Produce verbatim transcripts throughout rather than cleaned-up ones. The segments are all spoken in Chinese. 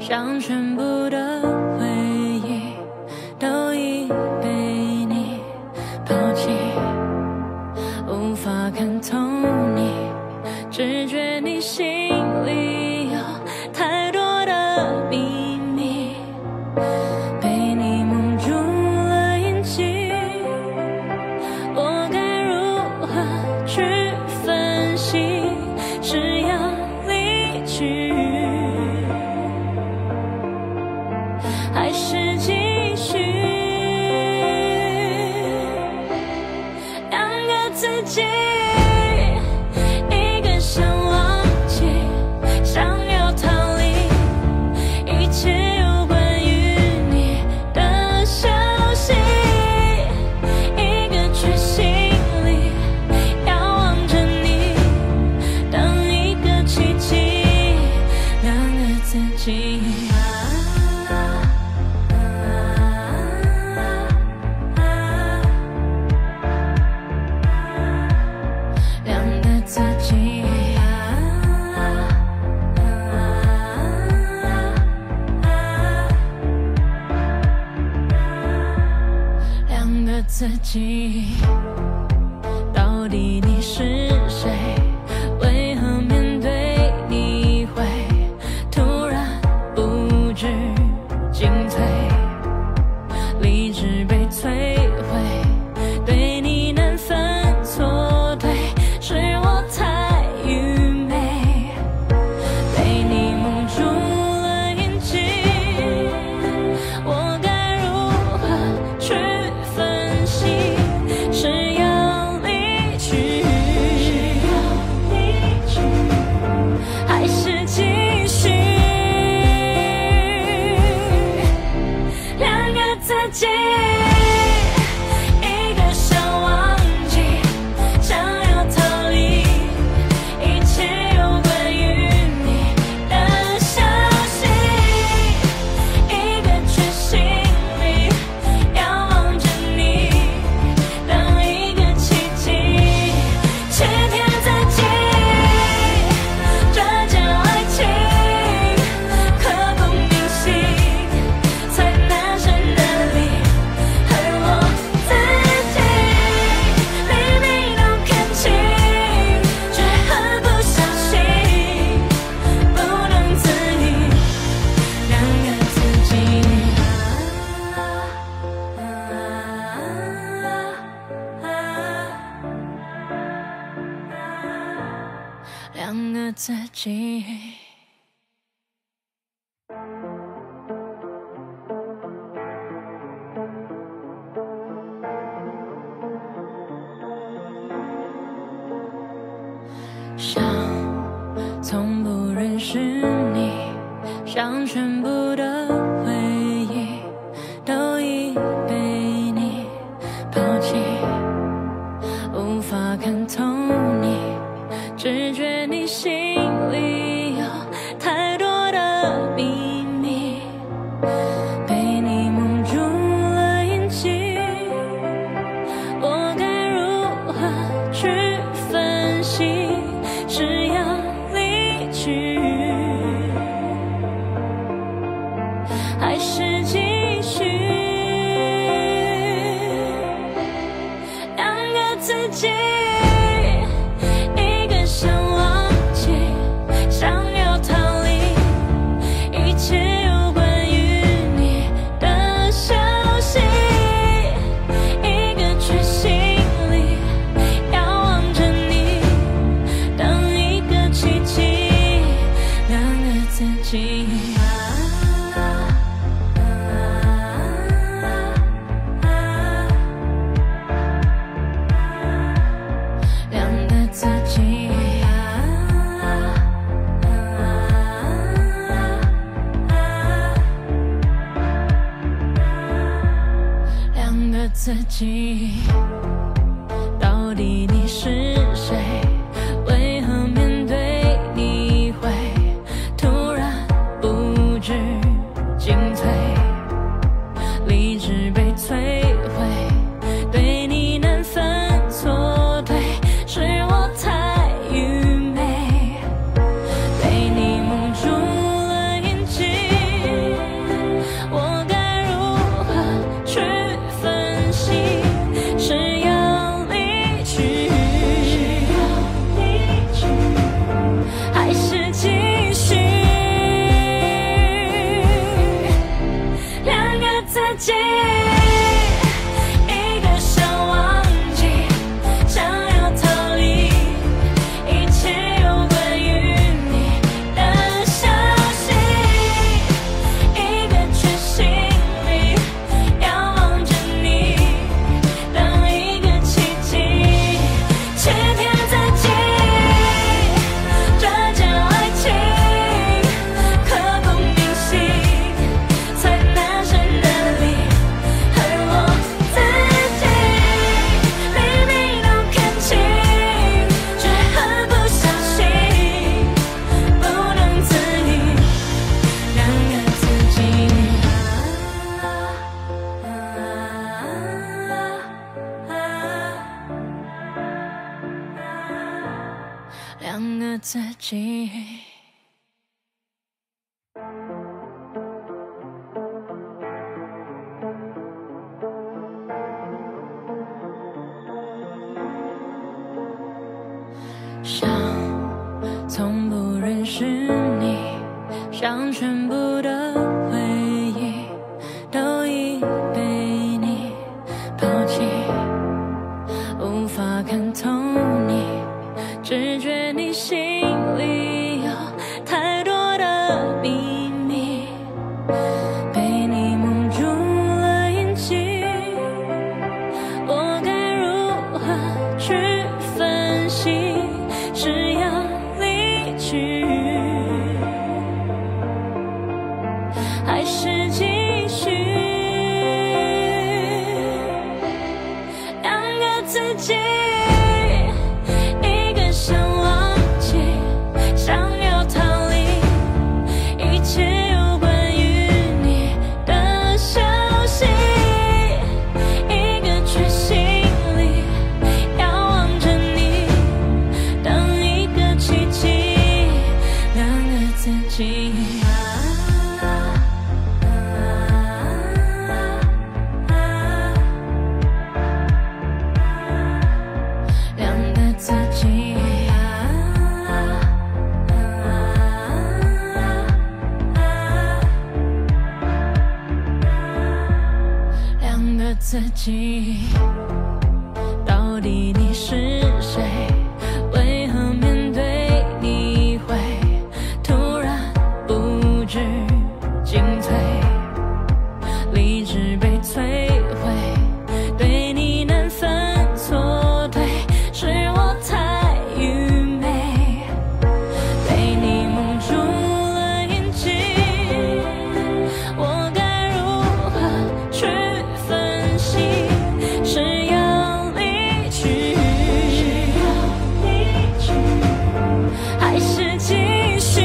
像全部的回忆都已被你抛弃，无法看透你，只觉你心里有太多的秘密，被你蒙住了眼睛，我该如何去分析？是要离去，还是继续？两个自己，一个想忘记，想要逃离一切有关于你的消息，一个却心里遥望着你，等一个奇迹。两个自己。自己，到底你是谁？为何面对你会突然不知进退，理智被摧毁，对你难分错对，是我太愚昧，被你蒙住了眼睛，我该如何去分析？是要离去，还是继续？两个自己，一个想忘记，想要逃离一切有关于你的消息，一个却心里遥望着你，等一个奇迹，欺骗自己，这叫爱情，刻骨铭心，才难舍得离，而我自己明明都看清，却很不小心，不能自已，两个自己。两个自己。像从不认识你，像全部的回忆都已被你抛弃，无法看透你，只觉你心里有太多的秘密，被你蒙住了眼睛，我该如何去分析？是要离去，还是继续？两个自己，一个想忘记，想要逃离一切有关于你的消息，一个却心里遥望着你，等一个奇迹，两个自己。两个自己，两个自己，到底你是谁？为何面对你会突然不知进退，理智被摧毁，对你难分错对，是我太愚昧，被你蒙住了眼睛， 己。想从不认识你，像全部的回忆都已被你抛弃，无法看透你，只觉你心里有太多的秘密，被你蒙住了眼睛，我该如何去分析？是要离去，还是继续？两个自己，一个想忘记，想要逃离一切有关于你的消息，一个却心里遥望着你，等一个奇迹，两个自己。自己，到底你是谁？为何面对你会突然不知进退，理智被摧毁，对你难分错对，是我太愚昧，被你蒙住了眼睛，我该如何去分析？是要离去，还是继续？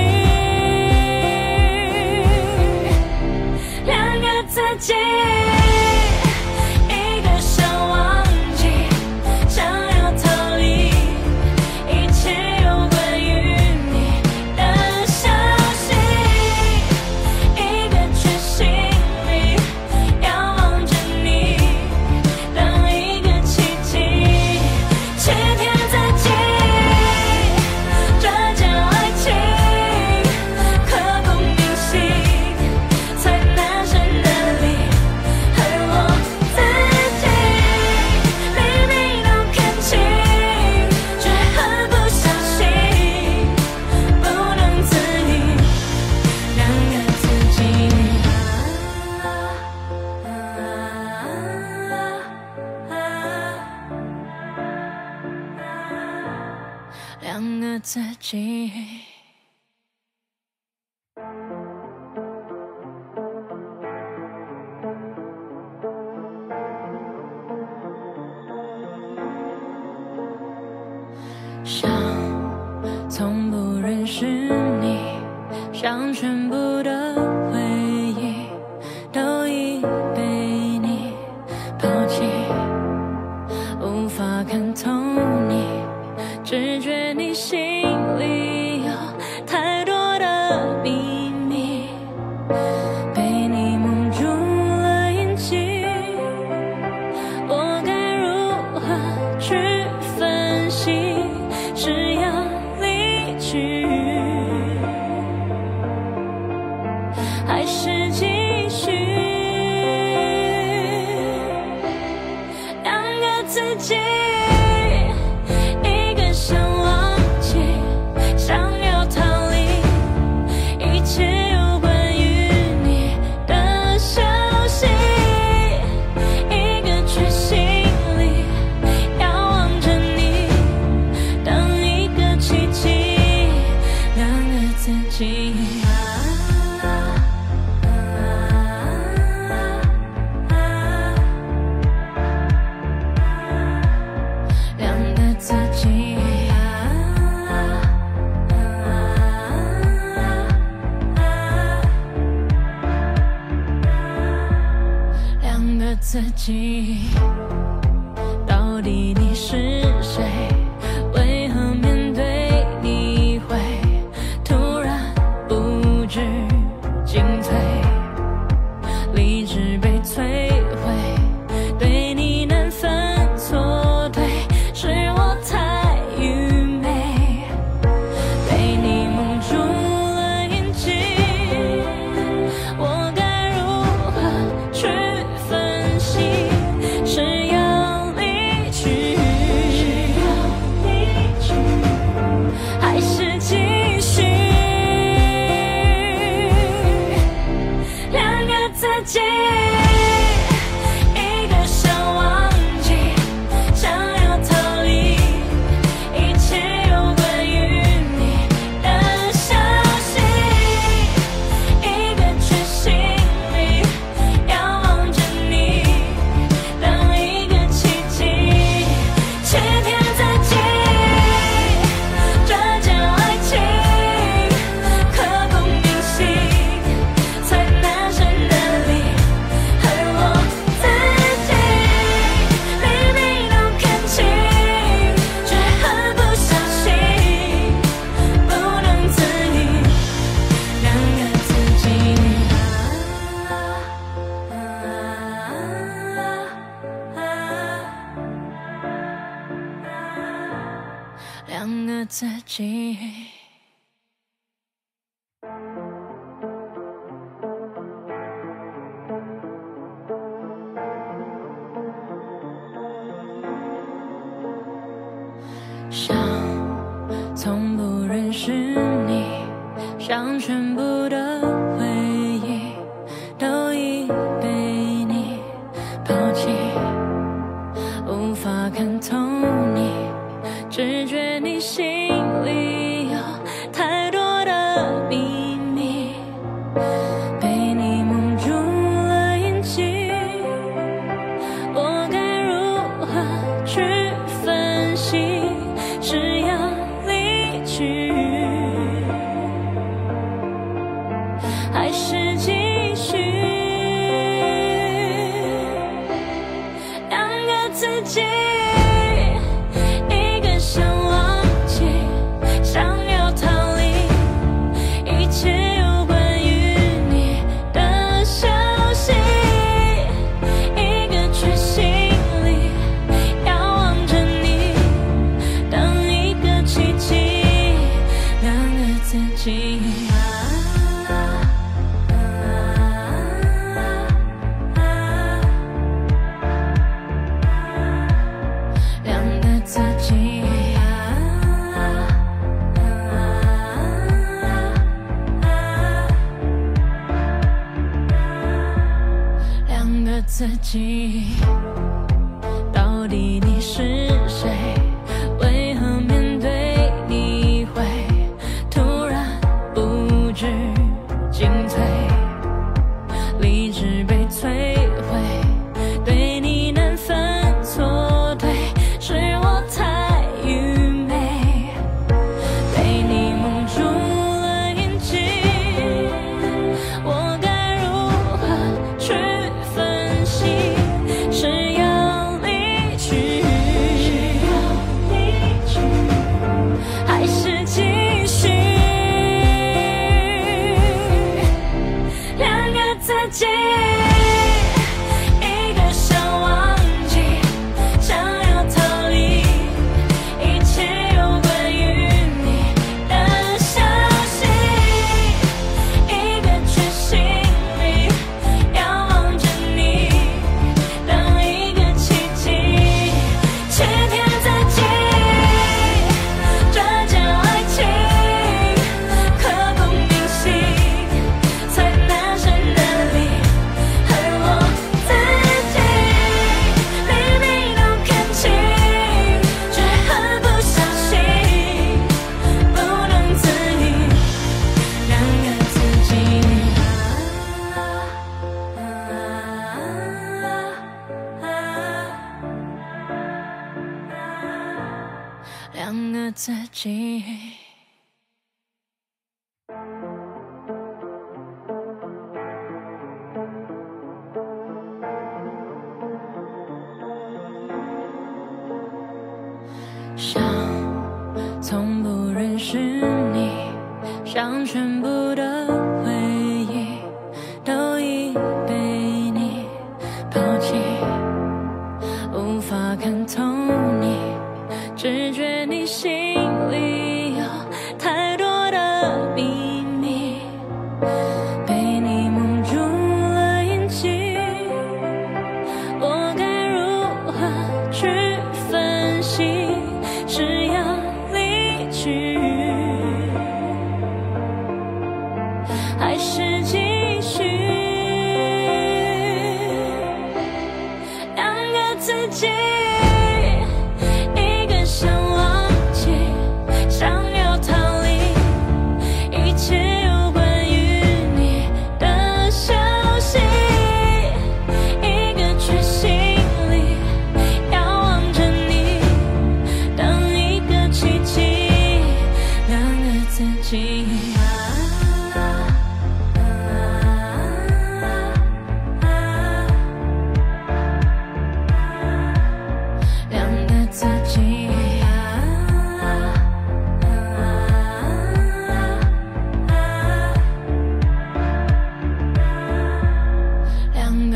两个自己，一个想忘记，想要逃离一切有关于你的消息，一个却心里遥望着你，等一个奇迹，欺骗自己，这叫爱情，刻骨铭心，才难舍难离，恨我自己，明明都看清，却很不小心，不能自已，两个自己。两个自己。想从不认识你，像全部的回忆都已被你抛弃，无法看透你，只觉你心里有太多的秘密，被你蒙住了眼睛，我该如何去分析？是要离去，还是继续？两个自己，一个想忘记，想要逃离一切有关于你的消息，一个却心里遥望着你，等一个奇迹，两个自己。两个自己，两个自己，到底你是谁？为何面对你会己，一个想忘记，想要逃离一切有关于你的消息，一个却心里遥望着你，当一个奇迹，欺骗自己，这叫爱情，刻骨铭心，才难舍难离，恨我自己，明明都看清，却很不小心，不能自已，两个自己，两个自己。想从不认识你，像全部的回忆都已被你抛弃，无法看透你，只觉你心里有太多的秘密，被你蒙住了眼睛，我该如何去分析？是要离去，还是继续？两个自己，一个想忘记，想要逃离一切有关于你的消息，一个却心里遥望着你，当一个奇迹，两个自己。两个自己，两个自己，到底你是谁？为何面对你会突然不知进退，理智被摧毁，对你难分错对，是我太愚昧，被你蒙住了眼睛，我该如何去分析？是要离去，还是继续？两个自己，一个想忘记，想要逃离一切有关于你的消息，一个却心里遥望着你，当一个奇迹，欺骗自己，这叫爱情，刻骨铭心，才难舍难离，恨我自己，明明都看清，却很不小心，不能自已，两个自己，两个自己。想从不认识你，像全部的回忆都已被你抛弃，无法看透你，只觉你心里有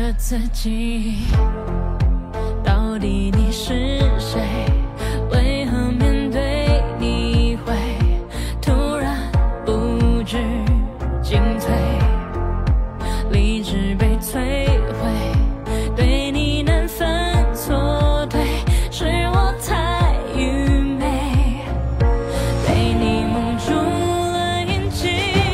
个自己，到底你是谁？为何面对你会突然不知进退，理智被摧毁，对你难分错对，是我太愚昧，被你蒙住了眼睛，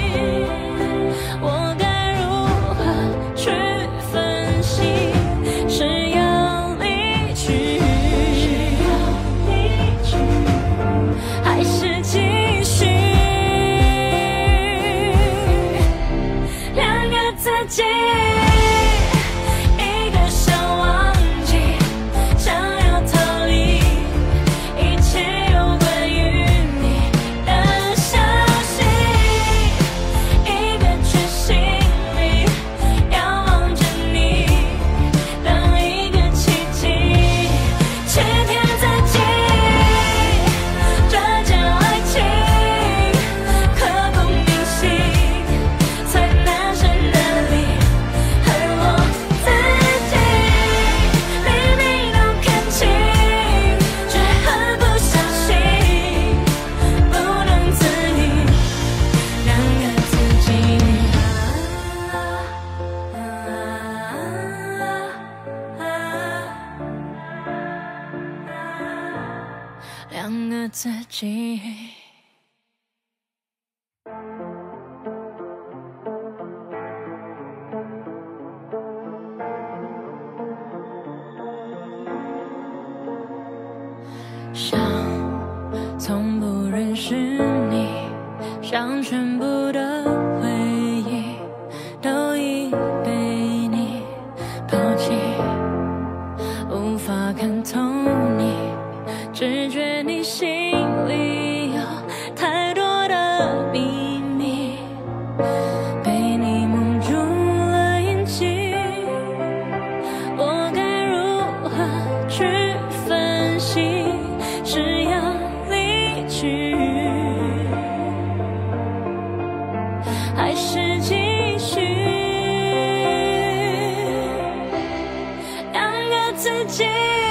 我该如何去分析？是要离去，还是继续？两个自己。两个自己。想从不认识你，像全部的回忆都已被你抛弃，无法看透你，只觉你心里有太多的秘密，被你蒙住了眼睛，我该如何去分析？是要离去，还是继续？两个自己。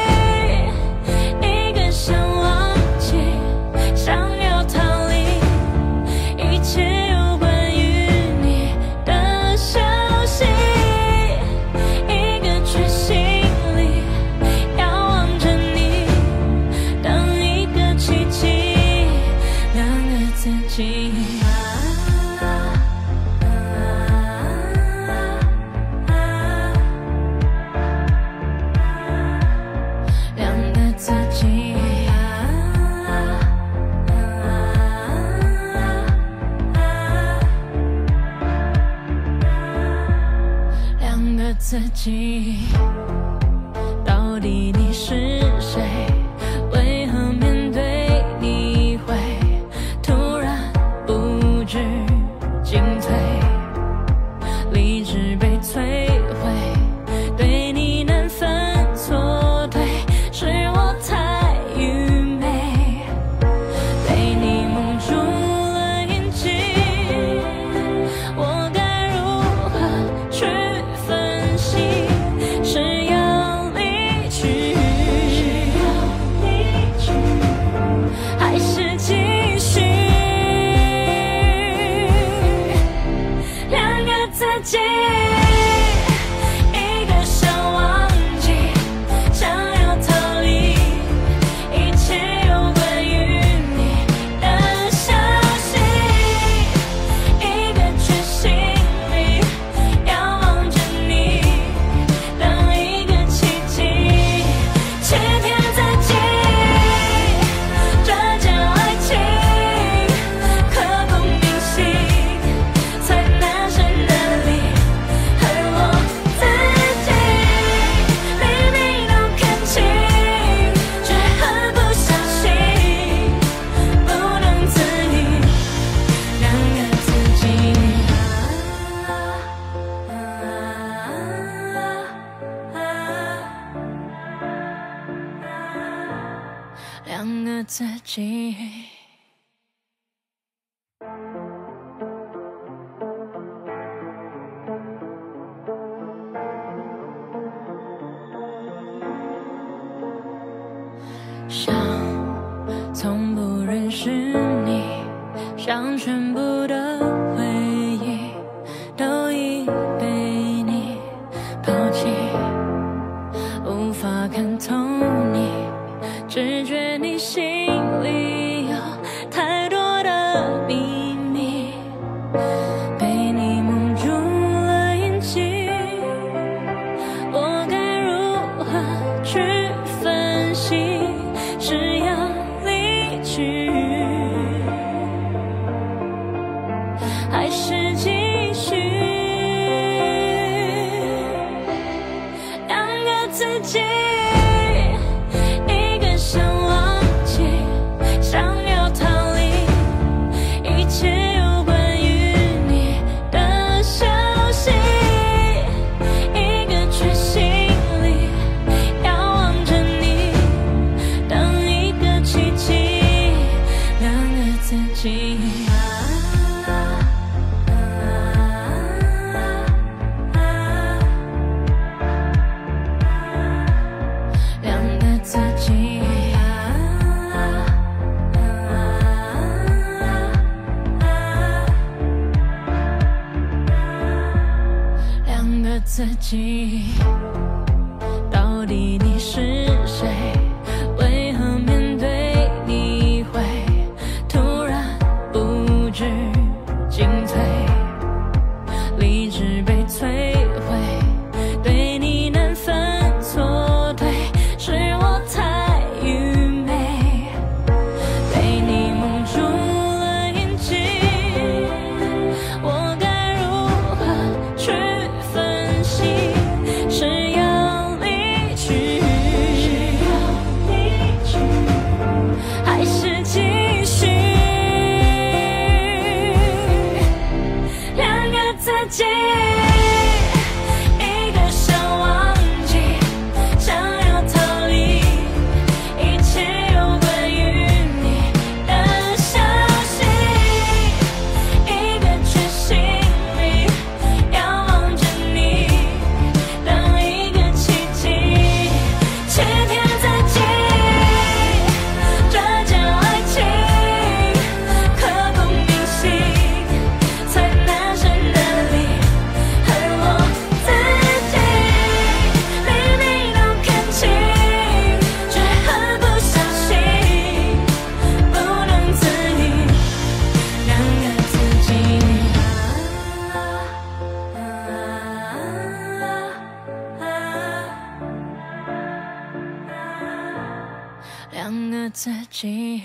自己，到底你是谁？为何面对你会突然不知进退，理智被摧毁，对你难分错对，是我太愚昧，被你蒙住了眼睛，我该如何去分析？是要离去，还是继续？两个自己。两个自己。 个自己，到底你是谁？为何面对你会突然不知进退，理智被摧毁，对你难分错对，是我太愚昧，被你蒙住了眼睛，我该如何去分析？是要离去，还是继续？两个自己。两个自己。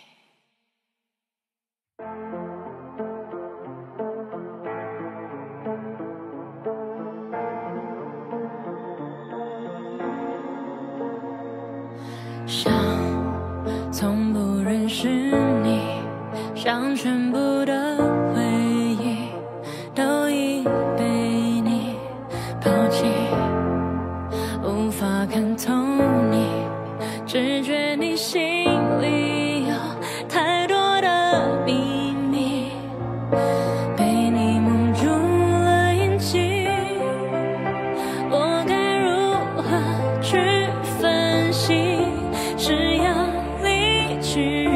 想从不认识你，像全部的回忆都已被你抛弃，无法看透你，只觉你心里有太多的秘密，被你蒙住了眼睛，我该如何去分析？是要离去，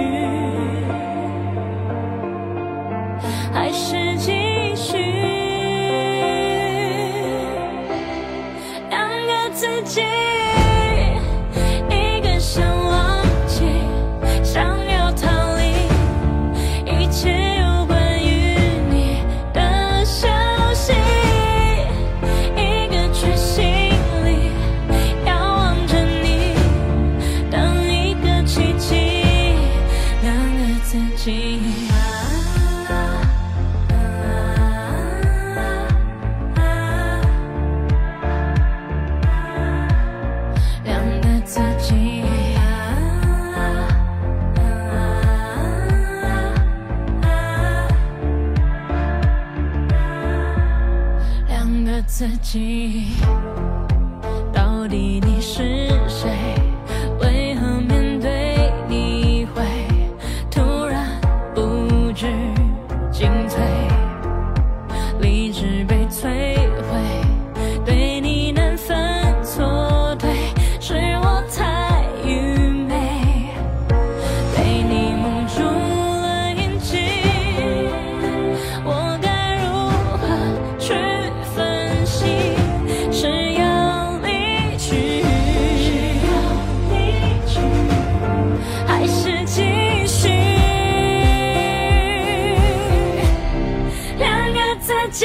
还是继续？两个自己。自己，到底你是谁？为何面对你会突然不知进退，理智被摧毁，对你难分错对，是我太愚昧，被你蒙住了眼睛，我该如何去分析？是要离去，还是继续？两个自己，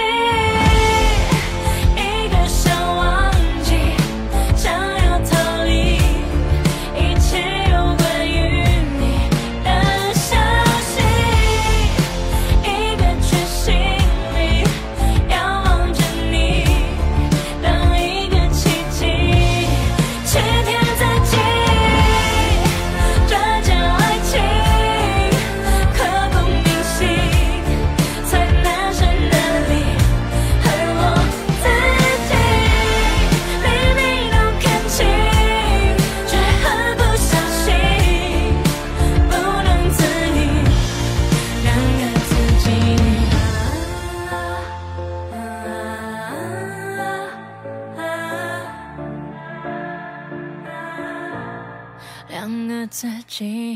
一个想忘记，想要逃离一切有关于你的消息，一个却心里遥望着你，等一个奇迹，去填自己，这叫爱情，刻骨铭心，才难舍难离。而我自己，明明都看清，却很不小心，不能自已。两个自己。两个自己。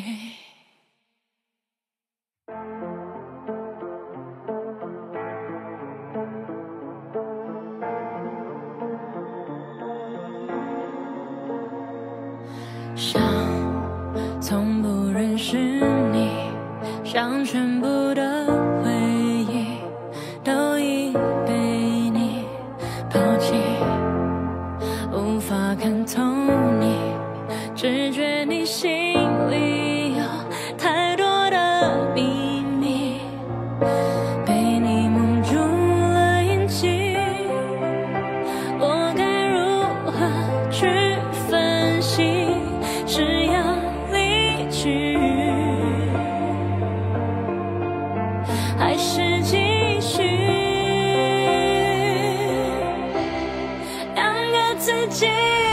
全部的回忆都已被你抛弃，无法看透你，只觉你心里有太多的秘密，被你蒙住了眼睛，我该如何去分析？是要离去，还是继续？两个自己，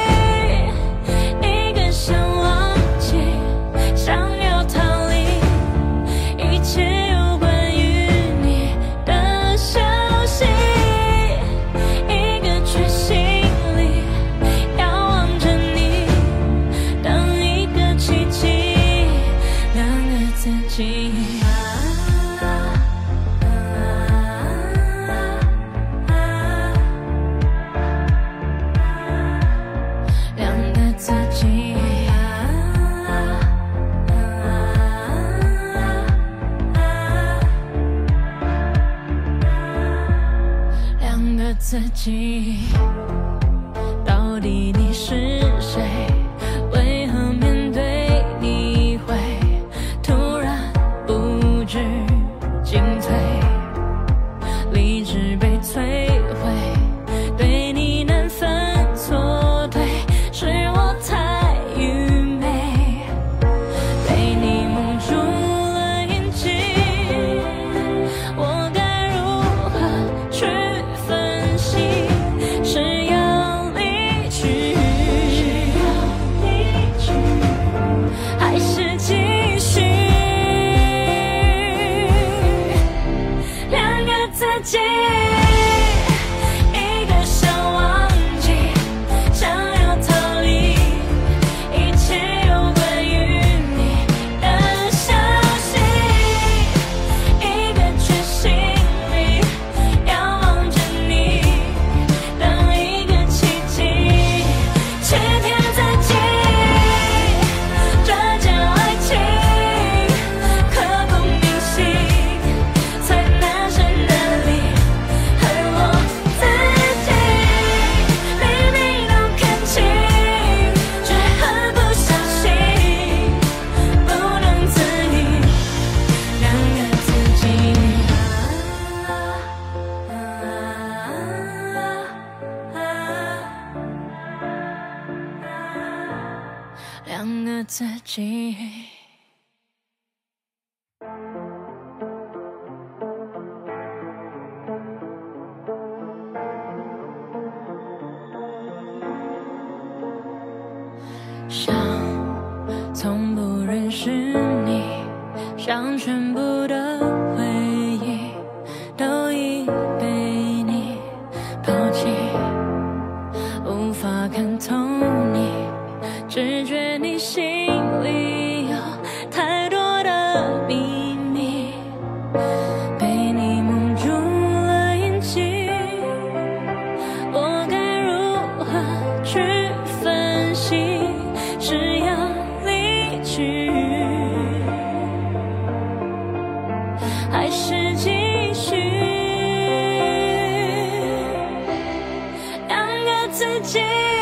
一个想忘记，想要逃离一切有关于你的消息，一个却心里遥望着你，等一个奇迹。两个自己。自己，到底你是谁？为何面对你会突然不知进退，理智被摧毁，对你难分错对，是我太愚昧，被你蒙住了眼睛，我该如何去是要离去，还是继续？两个自己，一个想忘记，想要逃离一切有关于你的消息，一个却心里遥望着你。两个自己。想从不认识你，想全部的回忆都已被你抛弃，无法看透你，只觉你心里有太多的秘密，被你蒙住了眼睛，我该如何去分析？是要离去，还是继续？两个自己。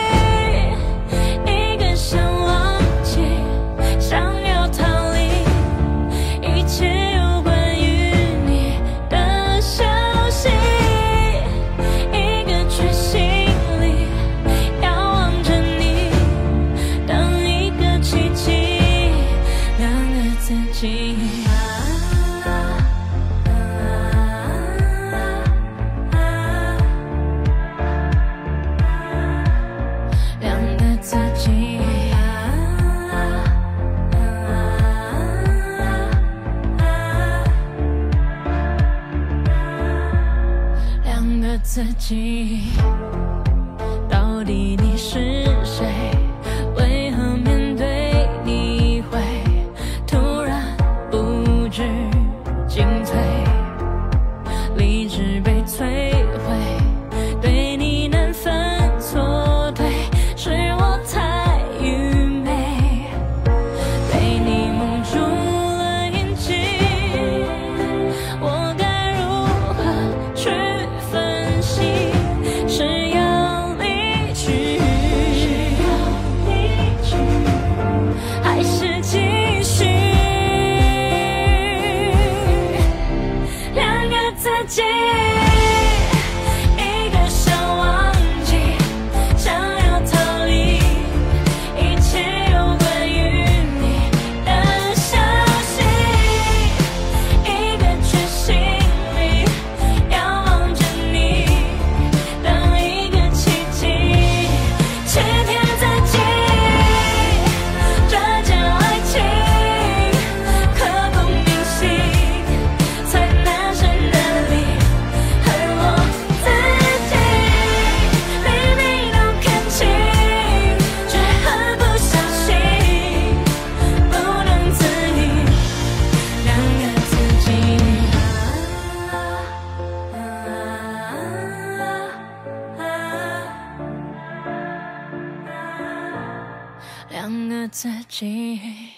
自己，到底你是谁？为何面对你会突然不知进退，理智被摧毁，对你难分错对，是我太愚昧，被你蒙住了眼睛。 两个自己。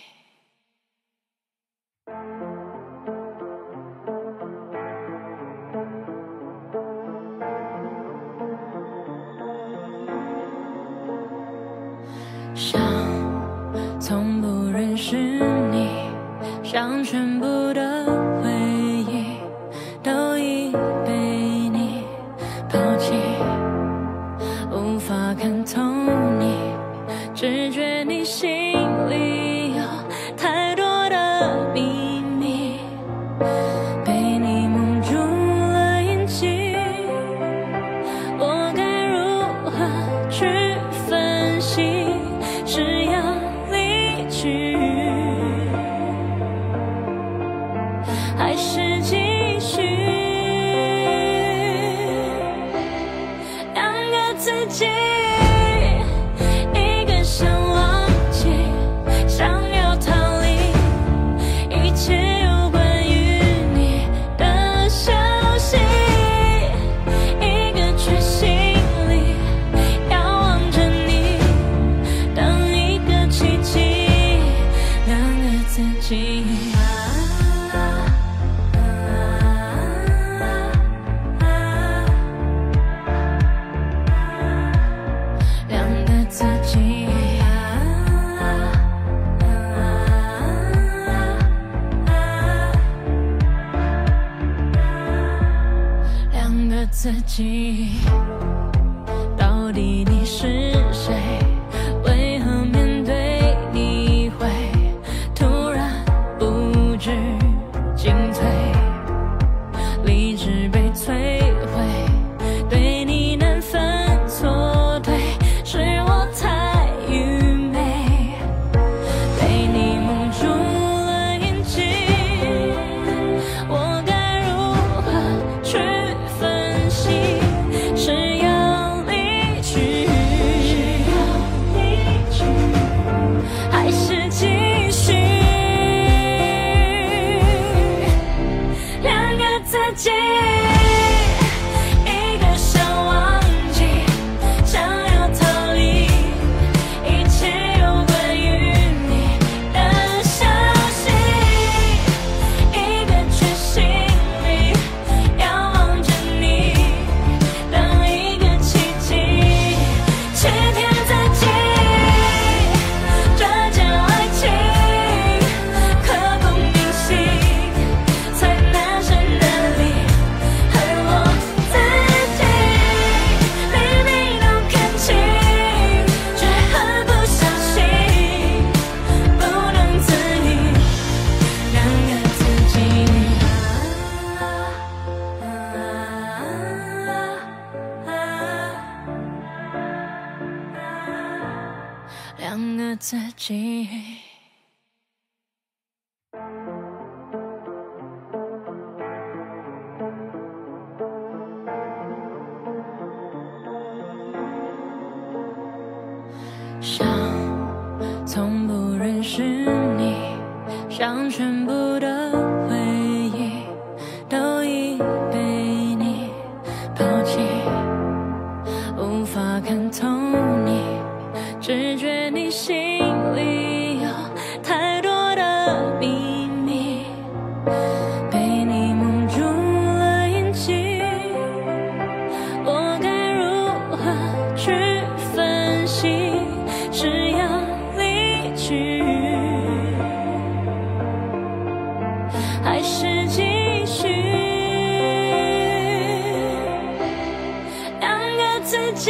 想从不认识你，像全部的回忆都已被你抛弃，无法看透你，只觉你心里有太多的秘密，被你蒙住了眼睛，我该如何去分析？是要离去，还是继续？两个自己，一个想忘记，想要逃离一切有关于你的消息，一个却心里遥望着你，等一个奇迹。两个自己。自己，到底你是谁？为何面对你会突然不知进退，理智被摧毁，对你难分错对，是我太愚昧，被你蒙住了眼睛，我该如何去分析？是要离去，还是继续？两个自己，一个想忘记，想要逃离一切有关于你的消息，一个却心里遥望着你，等一个奇迹，欺骗自己，这叫爱情，刻骨铭心，才难舍难离，恨我自己，明明都看清，却很不小心，不能自已，两个自己。两个自己。想从不认识你，像全部的回忆都已被你抛弃，无法看透你，只觉你心里有太多的秘密，被你蒙住了眼睛，我该如何去分析？是要离去，还是继续？两个自己，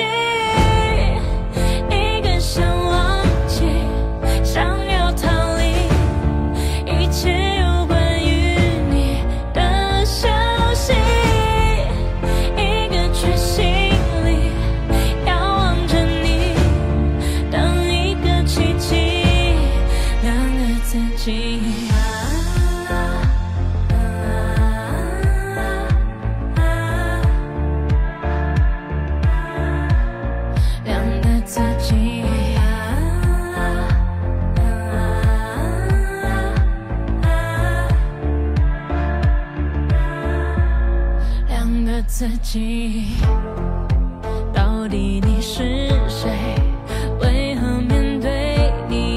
一个想忘记，想要逃离一切有关于你的消息，一个却心里遥望着你，等一个奇迹，两个自己。两个自己，两个自己，到底你是谁？为何面对你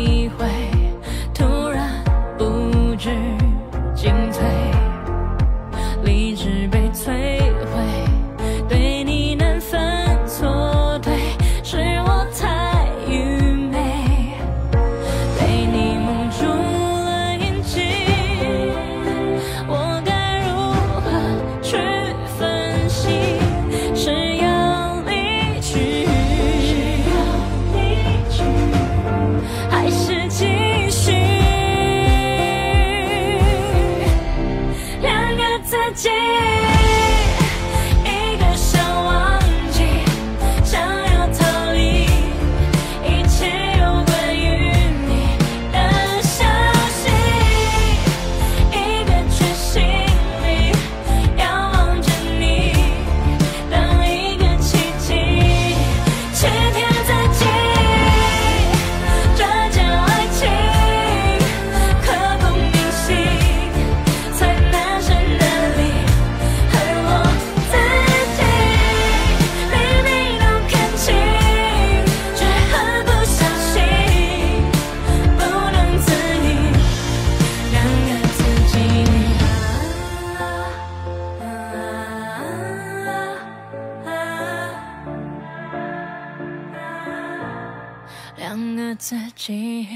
两个自己。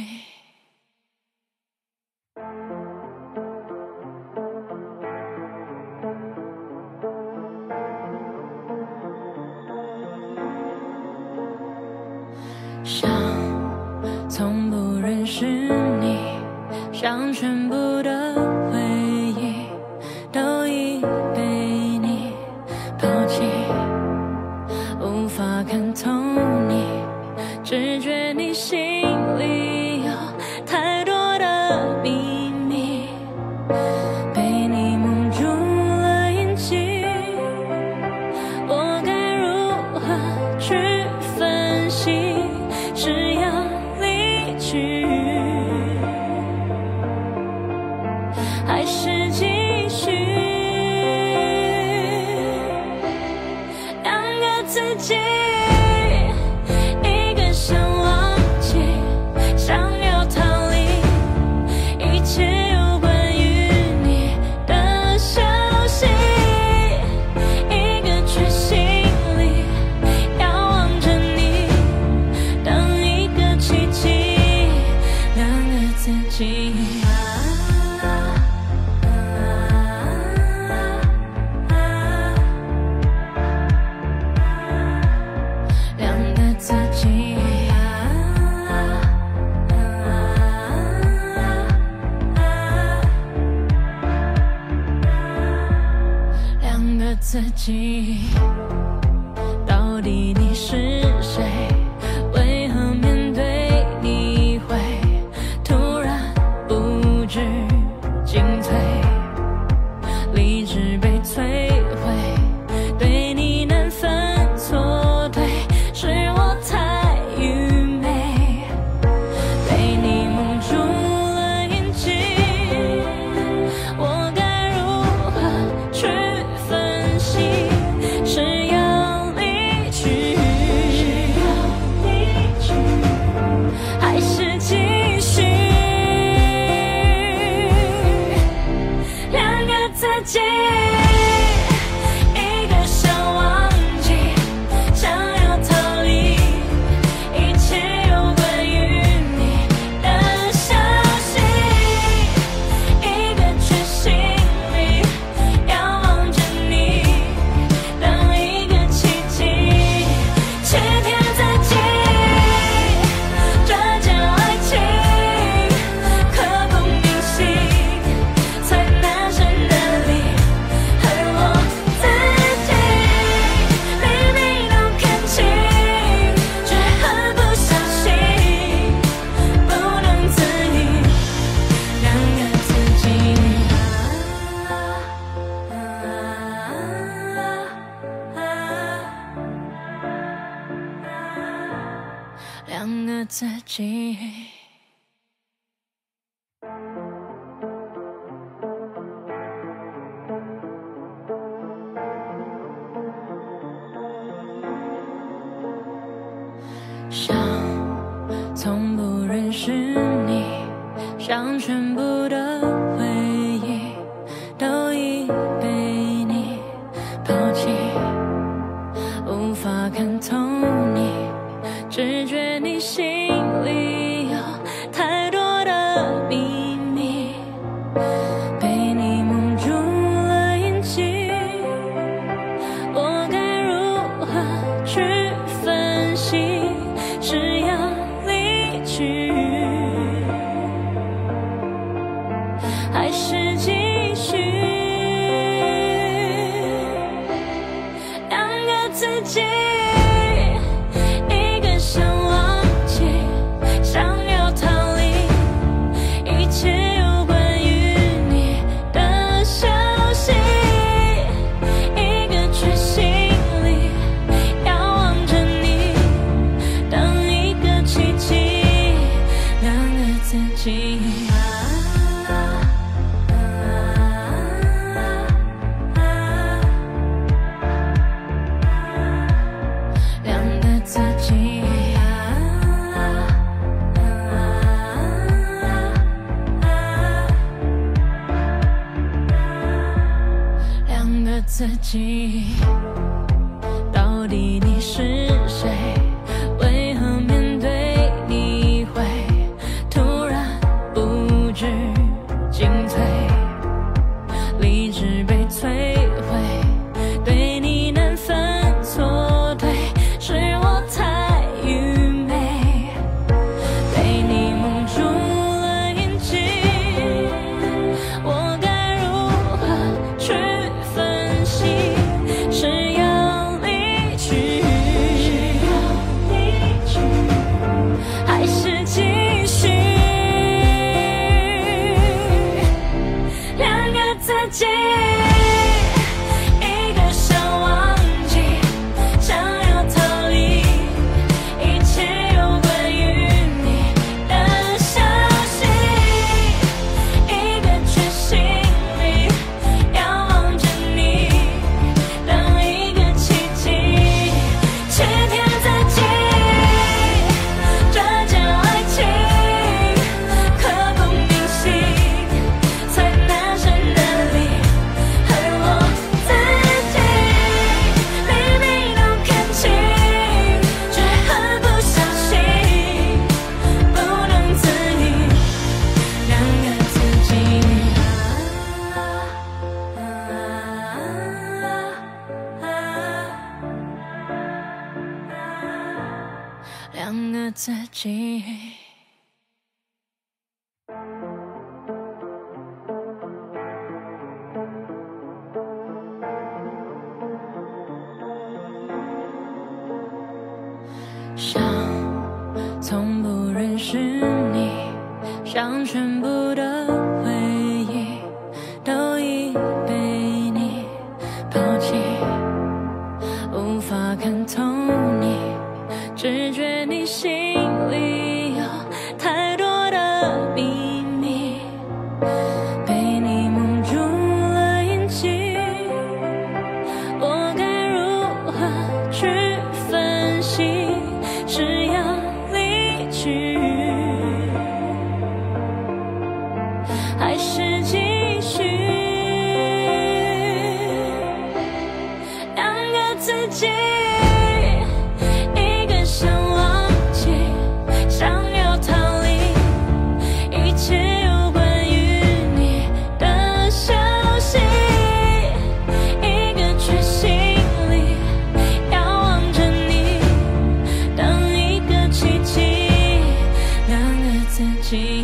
想从不认识你，像全部的回忆都已被你抛弃，无法看透你，只觉你心里有太多的秘密，被你蒙住了眼睛，我该如何去分析？是要离去，还是继续？两个自己，一个想忘记，想要逃离一切有关于你的消息，一个却心里遥望着你，等一个奇迹。两个自己。自己，到底你是谁？为何面对你会突然不知进退，理智被摧毁，对你难分错对，是我太愚昧，被你蒙住了眼睛，我该如何去分析？是要离去，还是继续？两个自己，一个想忘记，想要逃离一切有关于你的消息，一个却心里遥望着你，等一个奇迹，欺骗自己，这叫爱情，刻骨铭心，才难舍难离，而我自己明明都看清，却很不小心，不能自已。两个自己，两个自己。想从不认识你，像全部的回忆都已被你抛弃，无法看透你，只觉你心里有太多的秘密，被你蒙住了眼睛，我该如何去分析？是要离去，还是继续？两个自己，一个想忘记，想要逃离一切有关于你的消息，一个却心里遥望着你，等一个奇迹。两个自己。自己，到底你是谁？为何面对你两个自己。想从不认识你，像全部的回忆都已被你抛弃，无法看透你，只觉你心里有太多的秘密，被你蒙住了眼睛，我该如何去分析？是要离去，还是继续？两个自己，一个想忘记，想要逃离一切有关于你的消息，一个却心里遥望着你，等一个奇迹。两个自己。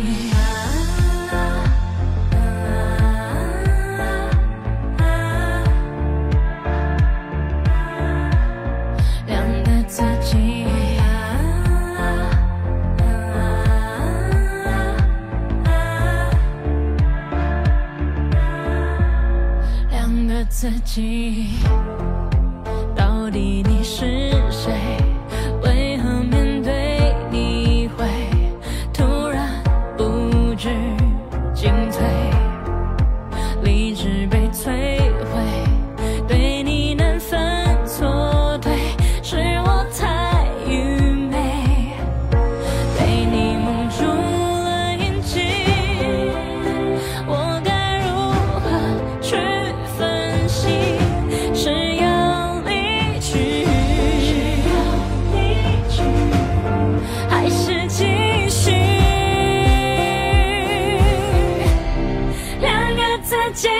自己，到底你是谁？为何面对你会突然不知进退，理智被摧毁，对你难分错对，是我太愚昧，被你蒙住了眼睛，我该如何去分析？是要离去，还是继续？两个自己，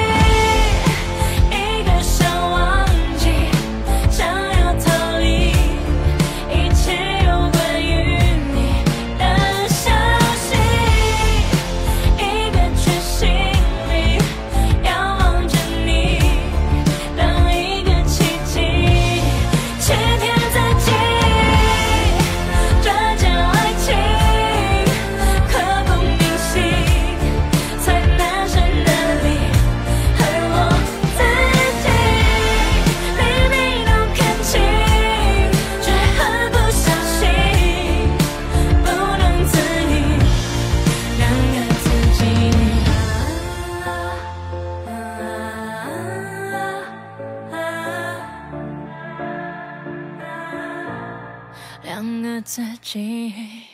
一个想忘记，想要逃离一切有关于你的消息，一个却心里遥望着你，等一个奇迹，欺骗自己，这叫爱情，刻骨铭心，才难舍难离，而我自己明明都看清，却很不小心，不能自已，两个自己。两个自己。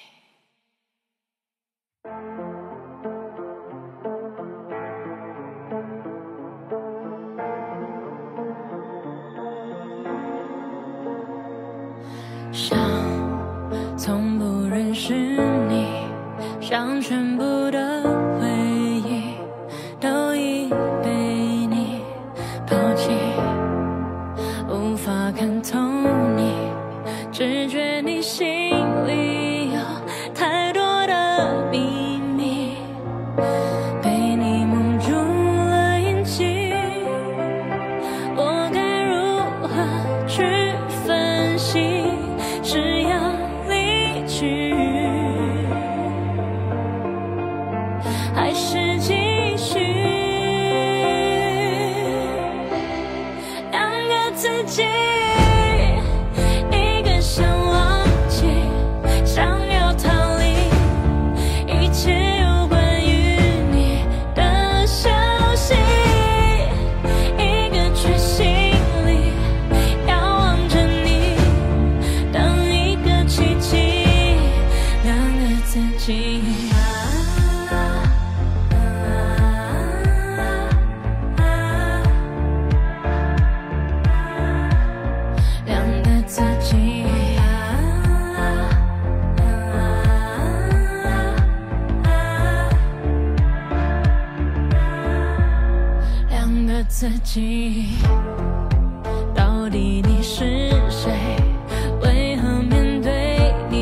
想从不认识你，像全部的回忆都已被你抛弃，无法看透你，只觉你心里有太多的秘密，被你蒙住了眼睛，我该如何去分析？是要离去，还是继续？两个自己，一个想忘记，想要逃离一切有关于你的消息，一个却心里遥望着你，等一个奇迹，两个自己。两个自己，两个自己，到底你是谁？为何面对你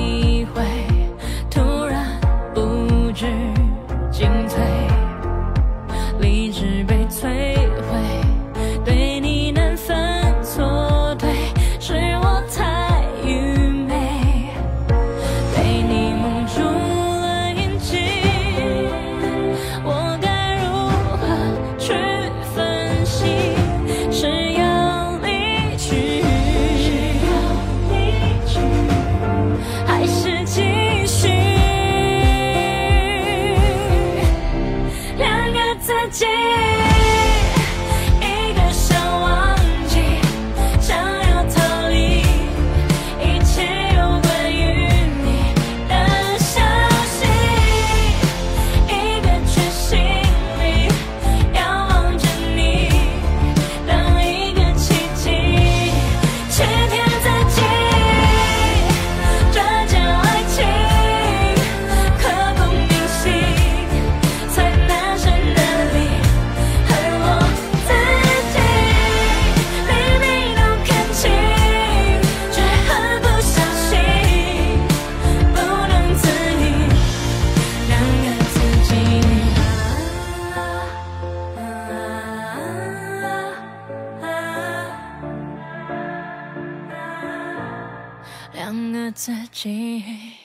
己。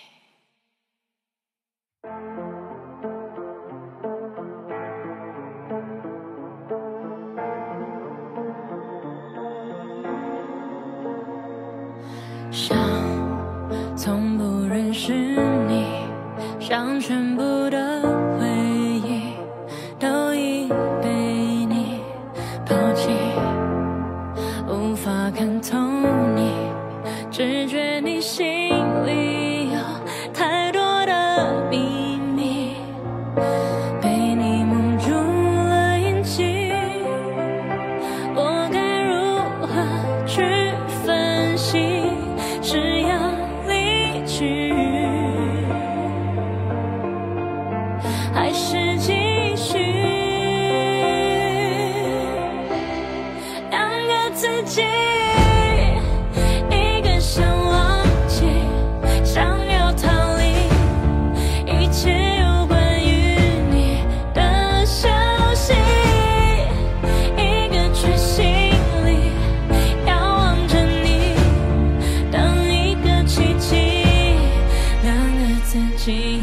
想从不认识你，像全部的回忆都已被你抛弃，无法看透你，只觉你心里有太多的秘密，被你蒙住了眼睛，我该如何去分析？是要离去，还是继续？两个自己，一个想忘记，想要逃离一切有关于你的消息，一个却心里遥望着你，等一个奇迹，两个自己。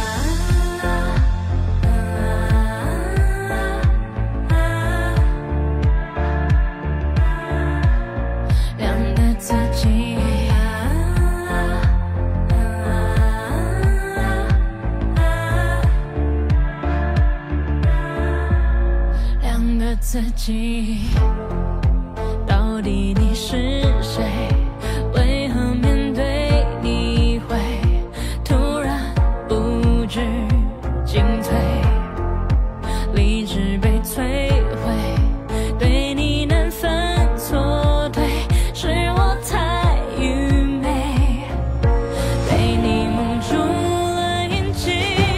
自己，到底你是谁？为何面对你会突然不知进退，理智被摧毁，对你难分错对，是我太愚昧，被你蒙住了眼睛，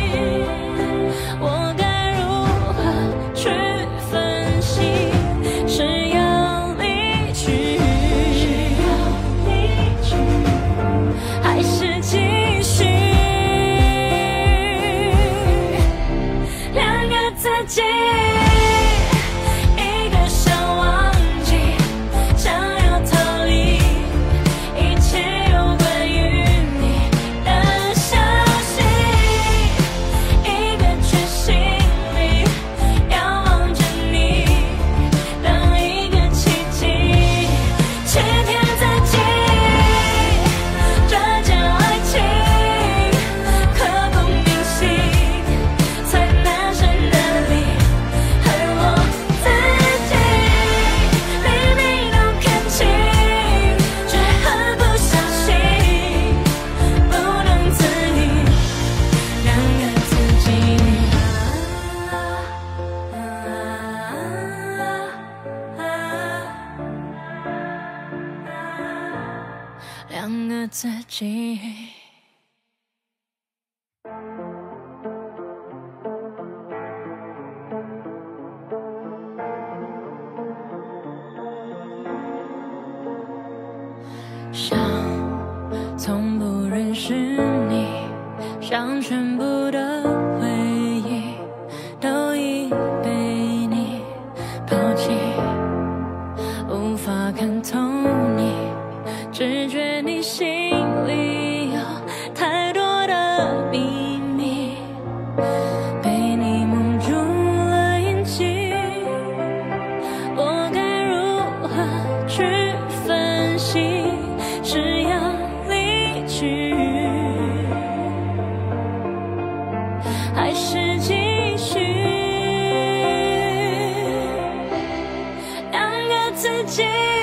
我该如何去分析？是要离去，还是继续？两个自己，一个想忘记，想要逃离一切有关于你的消息，一个却心里遥望着你，等一个奇迹，欺骗自己，这叫爱情，刻骨铭心，才难舍难离，而我自己明明都看清，却很不小心，不能自已，两个自己。两个自己。想从不认识你，像全部的回忆都已被你抛弃，无法看透你，只觉你心里有太多的秘密，被你蒙住了眼睛，我该如何去分析？是要离去，还是继续？两个自己，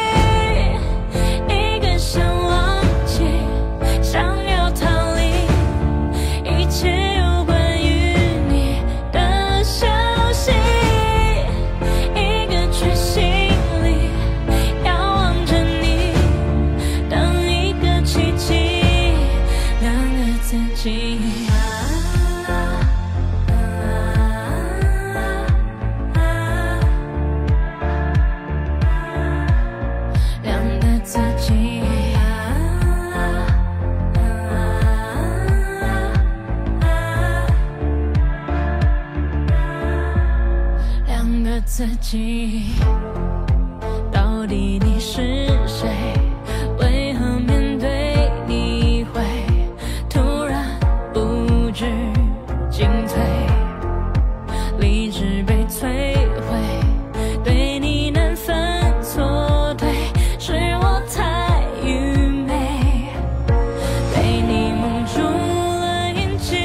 一个想忘记，想要逃离一切有关于你的消息，一个却心里遥望着你，等一个奇迹，两个自己。两个自己，两个自己，到底你是谁？为何面对你会被你蒙住了眼睛，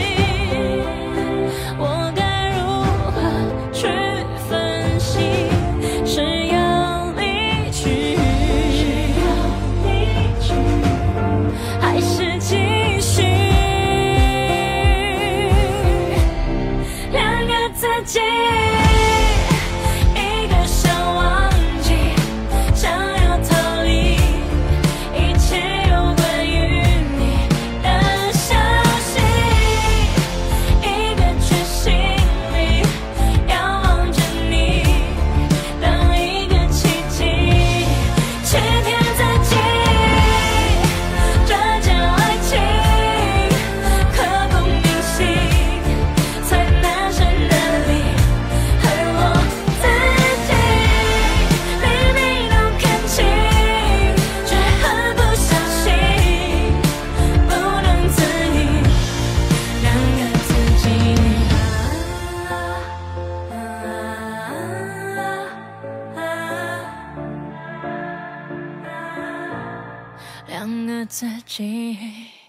我该如何去分析？是要离去，还是继续？两个自己。两个自己。